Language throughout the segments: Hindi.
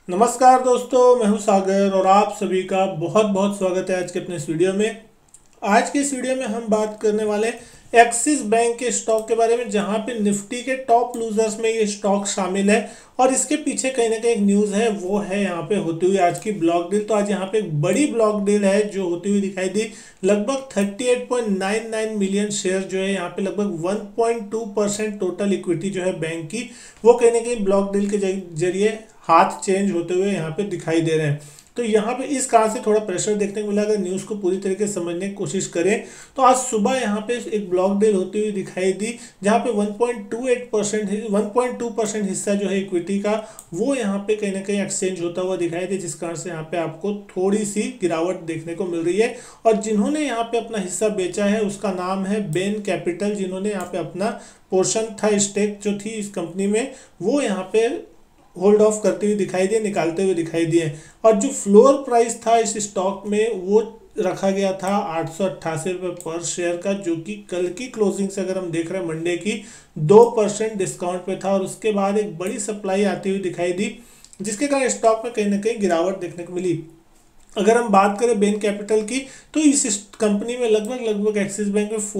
नमस्कार दोस्तों, मैं हूं सागर और आप सभी का बहुत बहुत स्वागत है आज के अपने इस वीडियो में। आज के इस वीडियो में हम बात करने वाले एक्सिस बैंक के स्टॉक के बारे में, जहां पे निफ्टी के टॉप लूजर्स में ये स्टॉक शामिल है और इसके पीछे कहीं ना कहीं एक न्यूज़ है, वो है यहाँ पे होती हुई आज की ब्लॉक डील। तो आज यहाँ पे एक बड़ी ब्लॉक डील है जो होती हुई दिखाई दी। लगभग 38.99 मिलियन शेयर जो है यहाँ पे लगभग 1.2% टोटल इक्विटी जो है बैंक की, वो कहीं ना कहीं ब्लॉक डील के जरिए हाथ चेंज होते हुए यहाँ पे दिखाई दे रहे हैं। तो यहाँ पे इस कारण से थोड़ा प्रेशर देखने को मिला। अगर न्यूज़ को पूरी तरीके से समझने की कोशिश करें तो आज सुबह यहाँ पे एक ब्लॉक डील होती हुई दिखाई दी, जहाँ पे 1.2% हिस्सा जो है इक्विटी का, वो यहाँ पे कहीं ना कहीं एक्सचेंज होता हुआ दिखाई दे, जिस कारण से यहाँ पे आपको थोड़ी सी गिरावट देखने को मिल रही है। और जिन्होंने यहाँ पे अपना हिस्सा बेचा है उसका नाम है बेन कैपिटल, जिन्होंने यहाँ पे अपना पोर्शन था, स्टेक जो थी इस कंपनी में, वो यहाँ पे होल्ड ऑफ करते हुए दिखाई दिए, निकालते हुए दिखाई दिए। और जो फ्लोर प्राइस था इस स्टॉक में वो रखा गया था 888 रुपये पर शेयर का, जो कि कल की क्लोजिंग से अगर हम देख रहे हैं मंडे की 2% डिस्काउंट पे था। और उसके बाद एक बड़ी सप्लाई आती हुई दिखाई दी, जिसके कारण स्टॉक में कहीं ना कहीं गिरावट देखने को मिली। अगर हम बात करें बेन कैपिटल की, तो इस कंपनी में लगभग एक्सिस बैंक में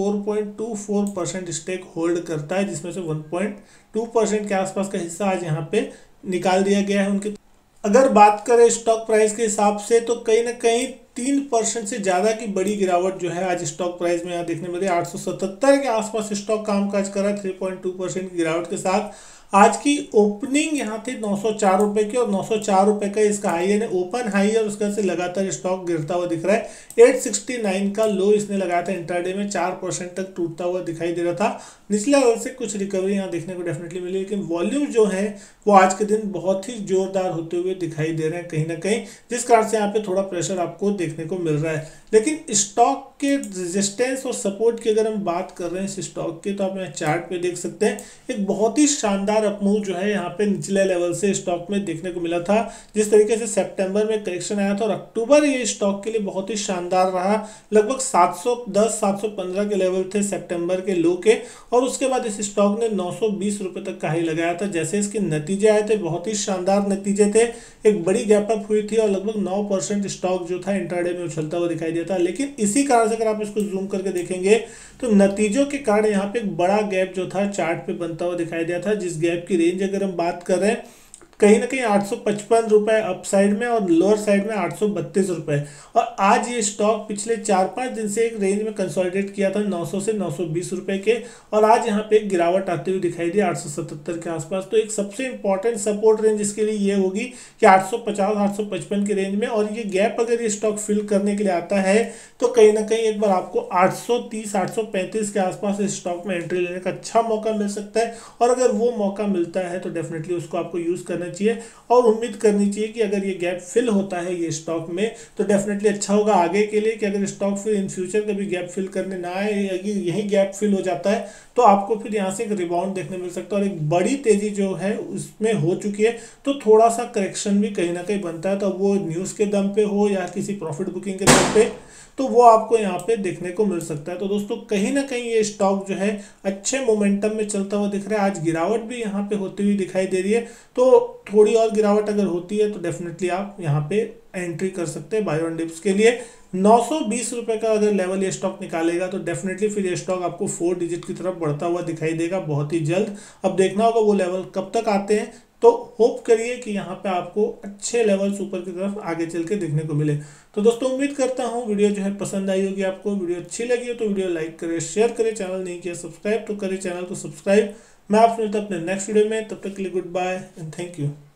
4.24% स्टेक होल्ड करता है, जिसमें से 1.2% के आसपास का हिस्सा आज यहाँ पे निकाल दिया गया है उनके। अगर बात करें स्टॉक प्राइस के हिसाब से, तो कहीं ना कहीं 3% से ज़्यादा की बड़ी गिरावट जो है आज स्टॉक प्राइस में यहाँ देखने मिली। 877 के आसपास स्टॉक कामकाज कर रहा है 3.2% की गिरावट के साथ। आज की ओपनिंग यहाँ थी 904 रुपये की, और 904 रुपये का इसका हाई है, ओपन हाई, और उसके से लगातार स्टॉक गिरता हुआ दिख रहा है। 869 का लो इसने लगाया था इंट्राडे में, 4% तक टूटता हुआ दिखाई दे रहा था। निचले लेवल से कुछ रिकवरी यहाँ देखने को डेफिनेटली मिली, लेकिन वॉल्यूम जो है वो आज के दिन बहुत ही जोरदार होते हुए दिखाई दे रहे हैं कहीं ना कहीं, जिस कारण से यहाँ पे थोड़ा प्रेशर आपको देखने को मिल रहा है। लेकिन स्टॉक के रेजिस्टेंस और सपोर्ट की अगर हम बात कर रहे हैं इस स्टॉक की, तो आप यहाँ चार्ट पे देख सकते हैं एक बहुत ही शानदार अपमूव जो है यहाँ पे निचले लेवल से स्टॉक में देखने को मिला था। जिस तरीके से सितंबर में करेक्शन आया था और अक्टूबर ये स्टॉक के लिए बहुत ही शानदार रहा। लगभग 710-715 के लेवल थे सितंबर के लो के, और उसके बाद इस स्टॉक ने 920 रुपये तक का हाई लगाया था। जैसे इसके नतीजे आए थे, बहुत ही शानदार नतीजे थे, एक बड़ी गैप अप हुई थी और लगभग 9% स्टॉक जो था इंट्राडे में उछलता हुआ दिखाई दिया था। लेकिन इसी कारण से अगर आप इसको जूम करके देखेंगे तो नतीजों के कारण यहाँ पे एक बड़ा गैप जो था चार्ट पे बनता हुआ दिखाई दिया था, जिस गैप की रेंज अगर हम बात कर रहे हैं कहीं ना कहीं 855 रुपये अप साइड में और लोअर साइड में 832 रुपये। और आज ये स्टॉक पिछले 4-5 दिन से एक रेंज में कंसोलिडेट किया था 900 से 920 रुपये के, और आज यहाँ पे एक गिरावट आती हुई दिखाई दी 877 के आसपास। तो एक सबसे इंपॉर्टेंट सपोर्ट रेंज इसके लिए ये होगी कि 850-855 की रेंज में, और ये गैप अगर ये स्टॉक फिल करने के लिए आता है तो कहीं ना कहीं एक बार आपको 830-835 के आसपास इस स्टॉक में एंट्री लेने का अच्छा मौका मिल सकता है। और अगर वो मौका मिलता है तो डेफिनेटली उसको आपको यूज़ करना चाहिए और उम्मीद करनी चाहिए कि अगर ये गैप फिल होता है ये स्टॉक में तो डेफिनेटली अच्छा होगा आगे के लिए, कि अगर स्टॉक फिर इन फ्यूचर कभी गैप फिल करने ना आए, यही गैप फिल हो जाता है तो आपको फिर यहाँ से एक रिबाउंड देखने मिल सकता है। और एक बड़ी तेजी जो है उसमें हो चुकी है, तो थोड़ा सा करेक्शन भी कहीं ना कहीं बनता है, तो वो न्यूज़ के दम पे हो या किसी प्रॉफिट बुकिंग के दम पे, तो वो आपको यहाँ पे देखने को मिल सकता है। तो दोस्तों कहीं ना कहीं ये स्टॉक जो है अच्छे मोमेंटम में चलता हुआ दिख रहा है। आज गिरावट भी यहाँ पे होती हुई दिखाई दे रही है, तो थोड़ी और गिरावट अगर होती है तो डेफिनेटली आप यहाँ पे एंट्री कर सकते हैं बाय ऑन डिप्स के लिए। 920 रुपये का अगर लेवल ये स्टॉक निकालेगा तो डेफिनेटली फिर ये स्टॉक आपको 4 डिजिट की तरफ बढ़ता हुआ दिखाई देगा बहुत ही जल्द। अब देखना होगा वो लेवल कब तक आते हैं, तो होप करिए कि यहाँ पे आपको अच्छे लेवल्स ऊपर की तरफ आगे चल के देखने को मिले। तो दोस्तों उम्मीद करता हूँ वीडियो जो है पसंद आई होगी आपको। वीडियो अच्छी लगी हो तो वीडियो लाइक करें, शेयर करें, चैनल नहीं किया सब्सक्राइब तो करें चैनल को सब्सक्राइब। मैं आपसे मिलता हूं अपने नेक्स्ट वीडियो में, तब तक के लिए goodbye and thank you.